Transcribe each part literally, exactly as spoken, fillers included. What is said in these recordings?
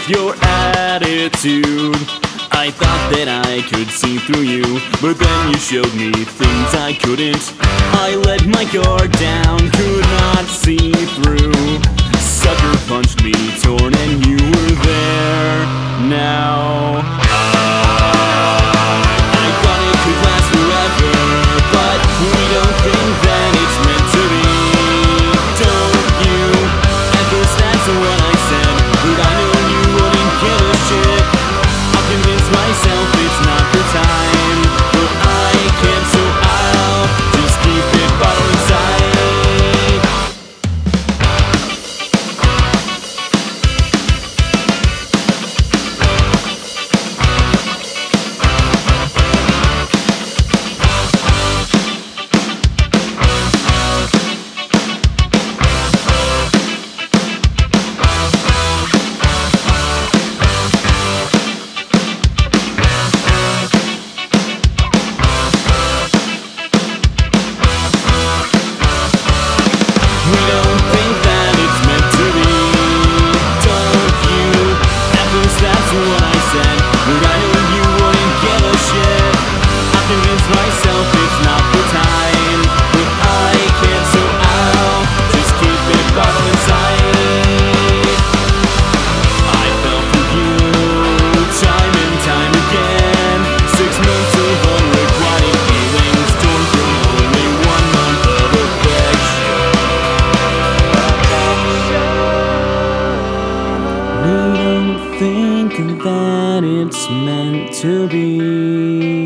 with your attitude. I thought that I could see through you, but then you showed me things I couldn't. I let my guard down, could not see through. Sucker punched me, torn, and you were there. Now I thought it could last forever, but we don't think that it's meant to be. Don't you? At first that's what I said, but I knew you wouldn't give a shit. I'll convince myself it's not the time, but I can't, so I'll just keep it bottled inside. That it's meant to be.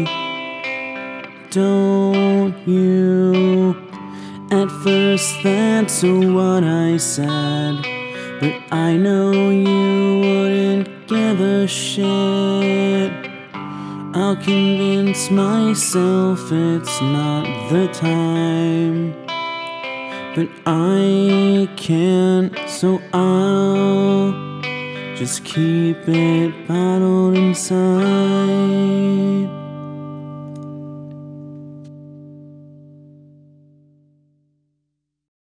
Don't you? At first that's what I said, but I know you wouldn't give a shit. I'll convince myself it's not the time, but I can't, so I'll just keep it bottled inside.